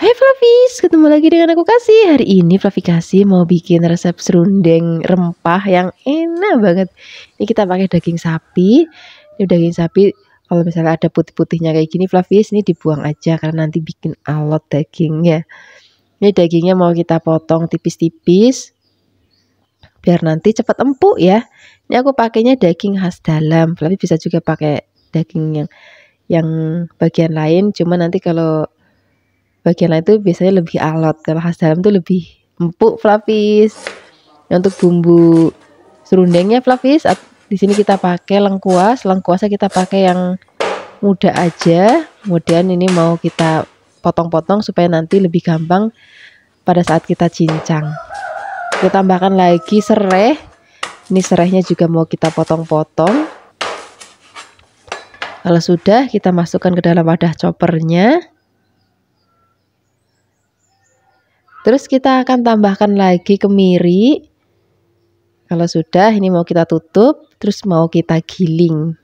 Hai Flavis, ketemu lagi dengan aku Kasih. Hari ini Flavi Kasih mau bikin resep serundeng rempah yang enak banget. Ini kita pakai daging sapi. Ini daging sapi, kalau misalnya ada putih-putihnya kayak gini Flavis, ini dibuang aja karena nanti bikin alot dagingnya. Ini dagingnya mau kita potong tipis-tipis biar nanti cepat empuk ya. Ini aku pakainya daging khas dalam. Flavis bisa juga pakai daging yang bagian lain, cuma nanti kalau bagian lain itu biasanya lebih alot, kalau khas dalam tuh lebih empuk Flavis. Untuk bumbu serundengnya Flavis, di sini kita pakai lengkuas. Lengkuasnya kita pakai yang muda aja. Kemudian ini mau kita potong-potong supaya nanti lebih gampang pada saat kita cincang. Kita tambahkan lagi serai. Ini serainya juga mau kita potong-potong. Kalau sudah, kita masukkan ke dalam wadah choppernya. Terus kita akan tambahkan lagi kemiri. Kalau sudah, ini mau kita tutup, terus mau kita giling.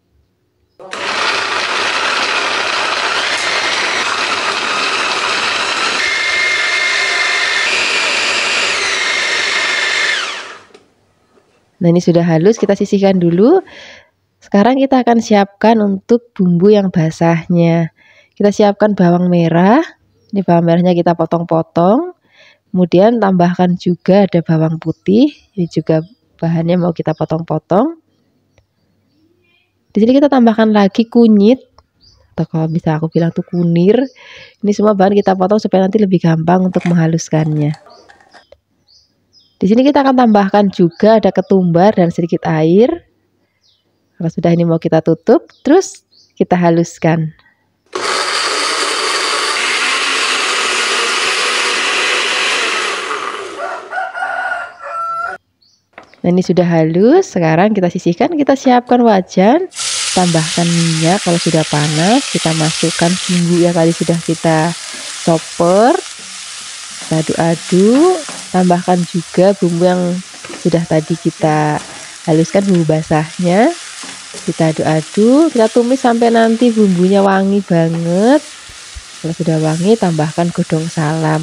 Nah, ini sudah halus, kita sisihkan dulu. Sekarang kita akan siapkan untuk bumbu yang basahnya. Kita siapkan bawang merah. Ini bawang merahnya kita potong-potong. Kemudian tambahkan juga ada bawang putih. Ini juga bahannya mau kita potong-potong. Di sini kita tambahkan lagi kunyit, atau kalau bisa aku bilang tuh kunir. Ini semua bahan kita potong supaya nanti lebih gampang untuk menghaluskannya. Di sini kita akan tambahkan juga ada ketumbar dan sedikit air. Kalau sudah, ini mau kita tutup, terus kita haluskan. Nah, ini sudah halus. Sekarang kita sisihkan, kita siapkan wajan, tambahkan minyak. Kalau sudah panas, kita masukkan bumbu yang tadi sudah kita chopper, kita aduk-aduk. Tambahkan juga bumbu yang sudah tadi kita haluskan, bumbu basahnya. Kita aduk-aduk, kita tumis sampai nanti bumbunya wangi banget. Kalau sudah wangi, tambahkan godong salam.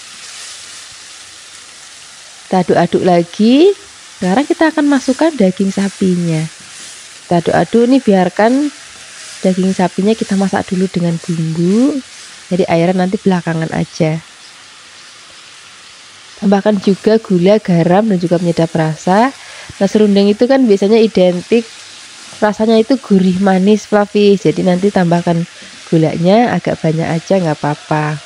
Kita aduk-aduk lagi. Sekarang kita akan masukkan daging sapinya. Kita aduk-aduk, nih biarkan daging sapinya kita masak dulu dengan bumbu. Jadi airnya nanti belakangan aja. Tambahkan juga gula, garam, dan juga penyedap rasa. Nah, serundeng itu kan biasanya identik rasanya itu gurih manis Flavis. Jadi nanti tambahkan gulanya agak banyak aja, nggak apa-apa.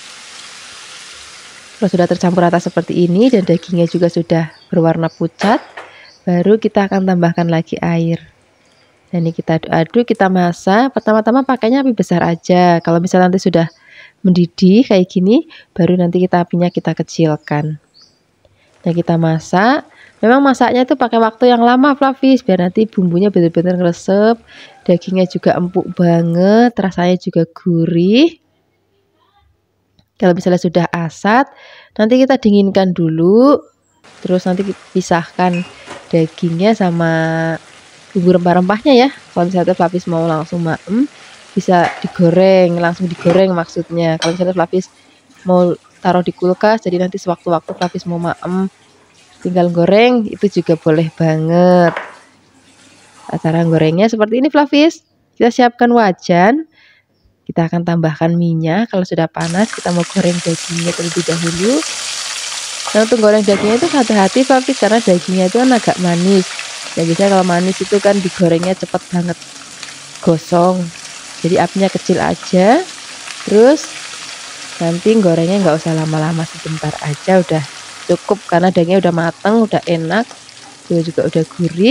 Kalau sudah tercampur rata seperti ini dan dagingnya juga sudah berwarna pucat, baru kita akan tambahkan lagi air. Dan ini kita aduk-aduk, kita masak. Pertama-tama pakainya api besar aja. Kalau misalnya nanti sudah mendidih kayak gini, baru nanti kita apinya kita kecilkan. Nah, kita masak. Memang masaknya itu pakai waktu yang lama Flavis, biar nanti bumbunya benar-benar ngeresep, dagingnya juga empuk banget, rasanya juga gurih. Kalau misalnya sudah asat, nanti kita dinginkan dulu, terus nanti pisahkan dagingnya sama bumbu rempah-rempahnya ya. Kalau misalnya Flavis mau langsung maem, bisa digoreng, langsung digoreng maksudnya. Kalau misalnya Flavis mau taruh di kulkas, jadi nanti sewaktu-waktu Flavis mau maem, tinggal goreng, itu juga boleh banget. Cara gorengnya seperti ini Flavis. Kita siapkan wajan. Kita akan tambahkan minyak. Kalau sudah panas, kita mau goreng dagingnya terlebih dahulu. Nah, untuk goreng dagingnya itu hati-hati Flavis, karena dagingnya itu kan agak manis. Ya, biasanya kalau manis itu kan digorengnya cepet banget gosong. Jadi apinya kecil aja. Terus nanti gorengnya nggak usah lama-lama, sebentar aja udah cukup, karena dagingnya udah matang, udah enak, juga udah gurih.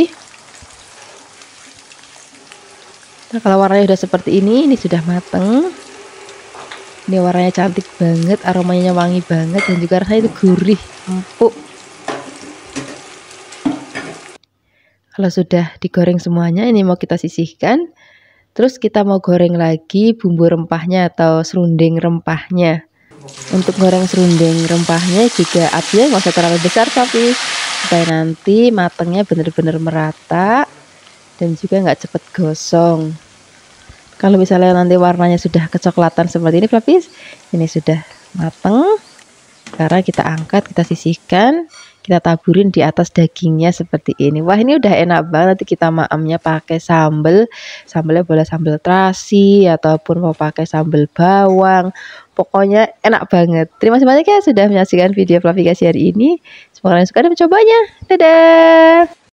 Nah, kalau warnanya udah seperti ini sudah mateng. Ini warnanya cantik banget, aromanya wangi banget, dan juga rasanya itu gurih, empuk. Kalau sudah digoreng semuanya, ini mau kita sisihkan. Terus kita mau goreng lagi bumbu rempahnya atau serundeng rempahnya. Untuk goreng serundeng rempahnya juga apinya nggak usah terlalu besar, tapi supaya nanti matangnya benar-benar merata dan juga nggak cepet gosong. Kalau misalnya nanti warnanya sudah kecoklatan seperti ini Flappies, ini sudah mateng. Sekarang kita angkat, kita sisihkan, kita taburin di atas dagingnya seperti ini. Wah, ini udah enak banget. Nanti kita maamnya pakai sambal. Sambalnya boleh sambal terasi ataupun mau pakai sambal bawang. Pokoknya enak banget. Terima kasih banyak ya sudah menyaksikan video Fluffy Kasih hari ini. Semoga kalian suka dan mencobanya. Dadah.